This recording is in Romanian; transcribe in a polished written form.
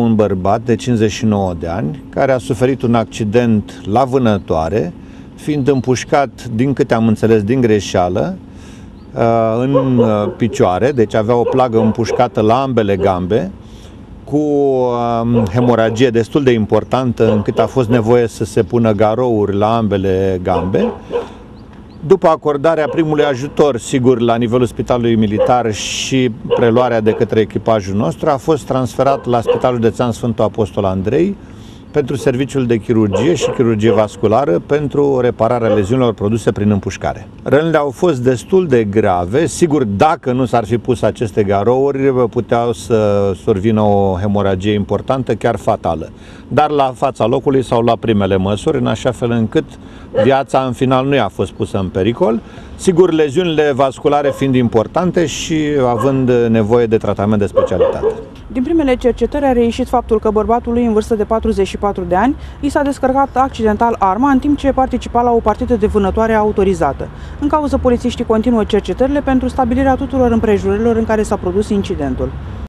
un bărbat de 59 de ani care a suferit un accident la vânătoare, fiind împușcat, din câte am înțeles, din greșeală, în picioare, deci avea o plagă împușcată la ambele gambe, cu hemoragie destul de importantă, încât a fost nevoie să se pună garouri la ambele gambe. După acordarea primului ajutor, sigur, la nivelul Spitalului Militar și preluarea de către echipajul nostru, a fost transferat la Spitalul Județean Sfântul Apostol Andrei pentru serviciul de chirurgie și chirurgie vasculară pentru repararea leziunilor produse prin împușcare. Rănile au fost destul de grave, sigur, dacă nu s-ar fi pus aceste garouri, puteau să survină o hemoragie importantă, chiar fatală. Dar la fața locului s-au luat primele măsuri, în așa fel încât viața în final nu i-a fost pusă în pericol, sigur, leziunile vasculare fiind importante și având nevoie de tratament de specialitate. Din primele cercetări a reieșit faptul că bărbatului în vârstă de 44 de ani i s-a descărcat accidental arma în timp ce participa la o partidă de vânătoare autorizată. În cauză, polițiștii continuă cercetările pentru stabilirea tuturor împrejurărilor în care s-a produs incidentul.